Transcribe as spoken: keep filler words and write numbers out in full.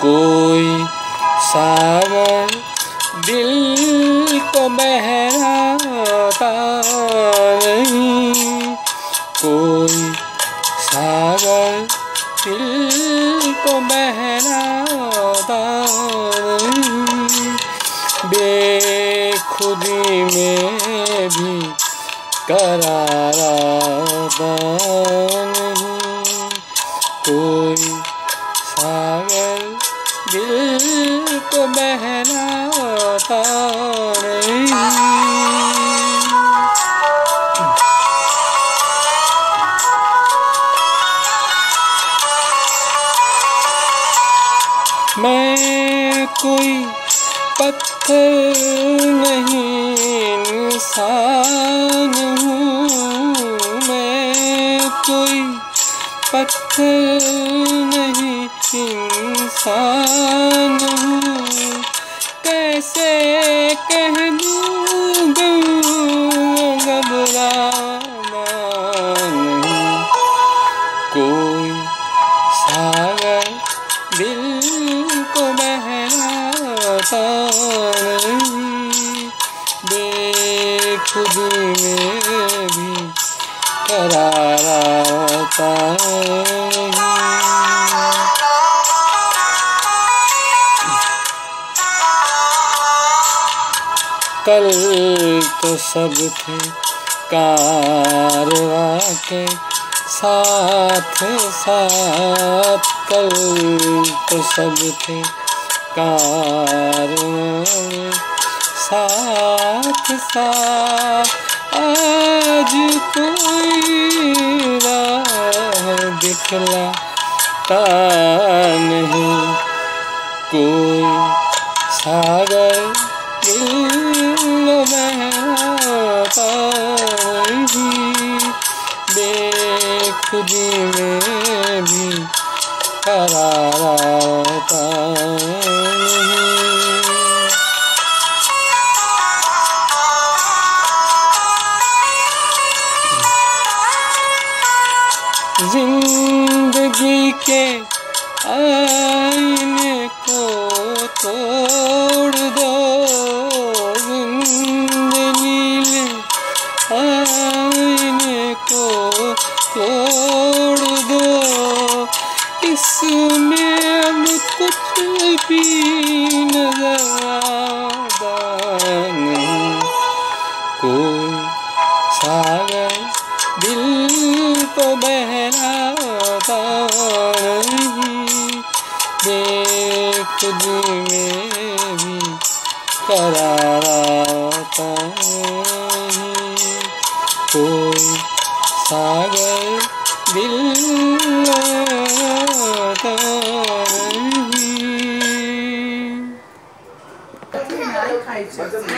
कोई सागर दिल को बहलाता नहीं, कोई सागर दिल को बहलाता नहीं, बेखुदी में भी करार आता नहीं, कोई सागर दिल को बहलाता नहीं। मैं कोई पत्थर नहीं इंसान हूँ, मैं कोई पत्थर नहीं इंसान हूँ, कैसे कह दूँ घबराना नहीं, कोई सागर दिल को बहलाता नहीं, बेखुदी में भी करार आता नहीं। कल तो सब थे कारवां के साथ साथ, कल तो सब थे कारवां के साथ साथ, आज कोई राह दिखलाता नहीं, कोई सागर दिल बहलाता नहीं, बेखुदी में भी करार आता नहीं। जिंदगी के आईने को तोड़ दो, जिंदगी के आईने को तोड़ दो, इसमें अब कुछ भी नजर आता नहीं, कोई सागर दिल को बहलाता नहीं, बेखुदी में भी करार आता नहीं, कोई सागर दिल आता नहीं।